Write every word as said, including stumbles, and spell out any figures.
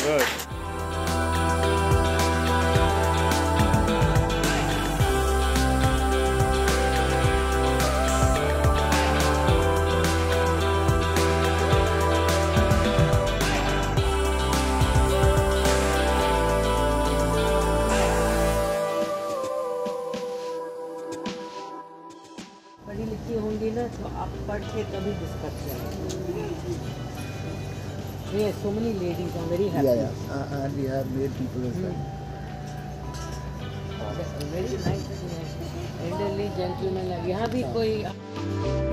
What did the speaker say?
Good. पढ़ी लिखी होंगी ना तो आप पढ़ के तभी डिस्कस करेंगे. Yes, so many ladies. I'm very happy. Yeah, yeah. Uh, and we have made people as well. Very nice. Elderly gentlemen. यहाँ भी कोई